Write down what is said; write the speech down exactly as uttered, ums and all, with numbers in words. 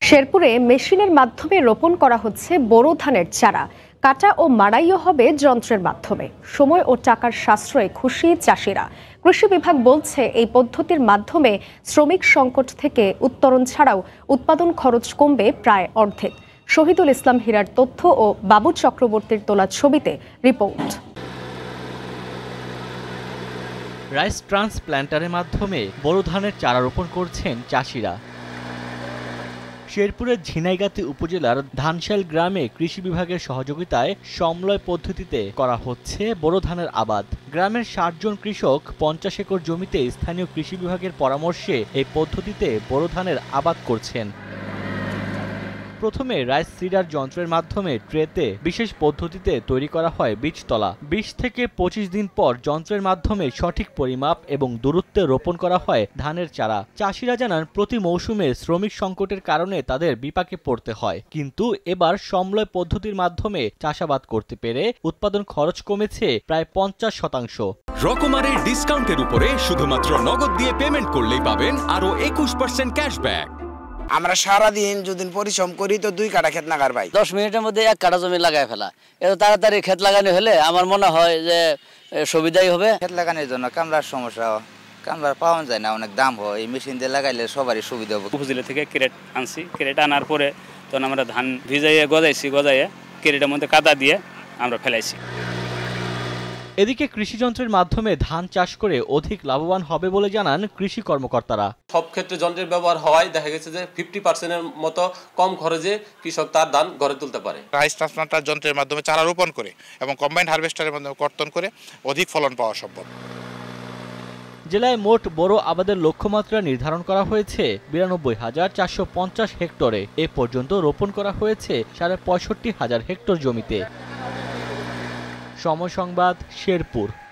শেরপুরে মেশিনের মাধ্যমে রোপণ করা হচ্ছে বোরো ধানের চারা। কাটা ও মাড়াইও হবে যন্ত্রের মাধ্যমে। সময় ও টাকার সাশ্রয়ে খুশি চাষিরা। কৃষি বিভাগ বলছে এই পদ্ধতির মাধ্যমে শ্রমিক সংকট থেকে উত্তরণ ছাড়াও উৎপাদন খরচ কমবে প্রায় অর্ধেক। শহীদুল ইসলাম হীরার তথ্য ও বাবু চক্রবর্তীর তোলা ছবিতে রিপোর্ট। রাইস ট্রান্সপ্ল্যান্টারের মাধ্যমে বোরো ধানের চারা রোপণ করছেন চাষিরা। শেরপুরের ঝিনাইগাতি উপজেলার ধানশাইল গ্রামে কৃষি বিভাগের সহযোগিতায় সমলয় পদ্ধতিতে করা হচ্ছে বোরো ধানের আবাদ। গ্রামের ষাট জন কৃষক পঞ্চাশ একর জমিতে স্থানীয় কৃষি বিভাগের পরামর্শে এই পদ্ধতিতে বোরো ধানের আবাদ করছেন। প্রথমে রাইস সিডার যন্ত্রের মাধ্যমে ট্রেতে বিশেষ পদ্ধতিতে তৈরি করা হয় বীজতলা। বিশ থেকে পঁচিশ দিন পর যন্ত্রের মাধ্যমে সঠিক পরিমাপ এবং দূরত্বে রোপণ করা হয় ধানের চারা। চাষিরা জানান প্রতি মৌসুমে শ্রমিক সংকটের কারণে তাদের বিপাকে পড়তে হয়, কিন্তু এবার সমলয় পদ্ধতির মাধ্যমে চাষাবাদ করতে পেরে উৎপাদন খরচ কমেছে প্রায় পঞ্চাশ শতাংশ। রকমারি ডিসকাউন্টের উপরে শুধুমাত্র নগদ দিয়ে পেমেন্ট করলেই পাবেন আরো একুশ পার্সেন্ট ক্যাশব্যাক। আমরা সারাদিন যদি পরিশ্রম করি তো দুই কাটা ক্ষেত লাগার ভাই দশ মিনিটের মধ্যে এক কাটা জমি লাগাই ফেলা, এত তাড়াতাড়ি ক্ষেত লাগানো হলে আমার মনে হয় যে সুবিধাই হবে। ক্ষেত লাগানোর জন্য কামলার সমস্যা, কামলার পাওয়া যায় না, অনেক দাম হয়। এই মেশিন দিয়ে লাগাইলে সবারই সুবিধা হবে। উপজেলা থেকে ক্যারেট আনছি, ক্যারেট আনার পরে তখন আমরা ধান ভিজাইয়ে গজাইছি, গজাইয়ে ক্যারেটের মধ্যে কাদা দিয়ে আমরা ফেলাইছি। এদিকে কৃষি যন্ত্রের মাধ্যমে ধান চাষ করে অধিক লাভবান হবে বলে জানান কৃষি কর্মকর্তারা। সব ক্ষেত্রে যন্ত্রের ব্যবহার হওয়ায় দেখা গেছে যে ফিফটি পার্সেন্টের মতো কম খরচে কৃষক তার ধান ঘরে তুলতে পারে। রাইস ট্রান্সপ্লান্টার যন্ত্রের মাধ্যমে চারা রোপণ করে এবং কম্বাইন্ড হারভেস্টারের মাধ্যমে কর্তন করে অধিক ফলন পাওয়া সম্ভব। জেলায় মোট বোরো আবাদের লক্ষ্যমাত্রা নির্ধারণ করা হয়েছে বিরানব্বই হাজার চারশো পঞ্চাশ হেক্টরে। এ পর্যন্ত রোপণ করা হয়েছে সাড়ে পঁয়ষট্টি হাজার হেক্টর জমিতে। সময় সংবাদ, শেরপুর।